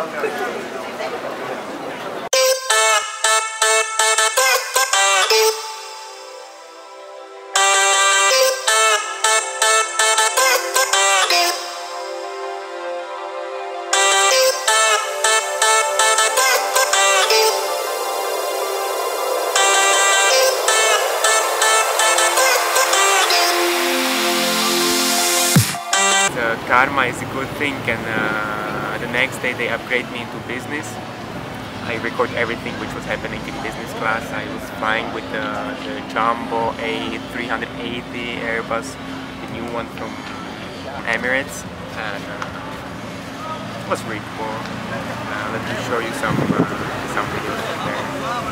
Karma is a good thing, and the next day they upgrade me into business. I record everything which was happening in business class. I was flying with the Jumbo A380 Airbus, the new one from Emirates, and it was really cool. Let me show you some videos from there.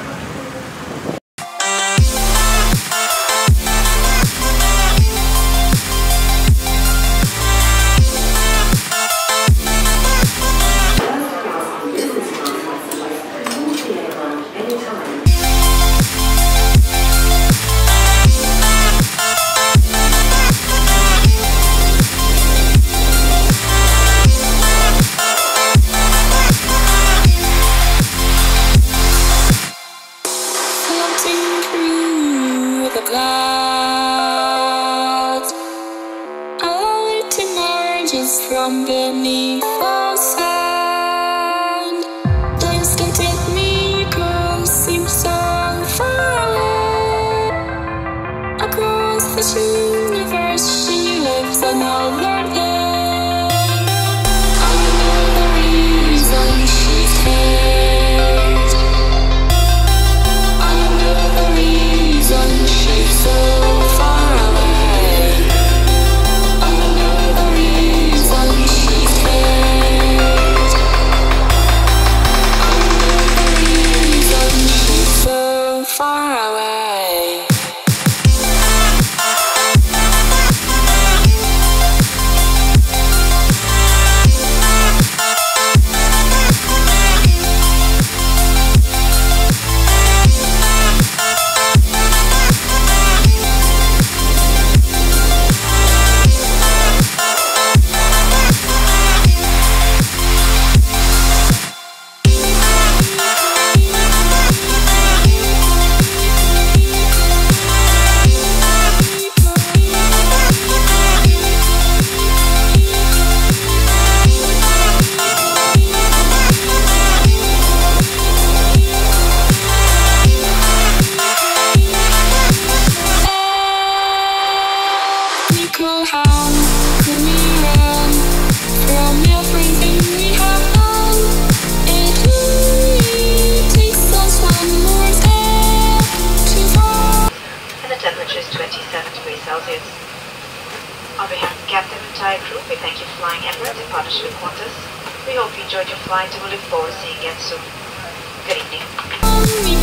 From beneath the sand, place can take me across, seems so far away. Across this universe, she lives another day. I know the reason she stays. I know the reason she's so far away. Far away. How could we run from everything we have done? It only takes us one more step to fall. And the temperature is 27 degrees Celsius. On behalf of the captain and entire crew, we thank you for flying Emirates in partnership with Qantas. We hope you enjoyed your flight and we look forward to seeing you again soon. Good evening.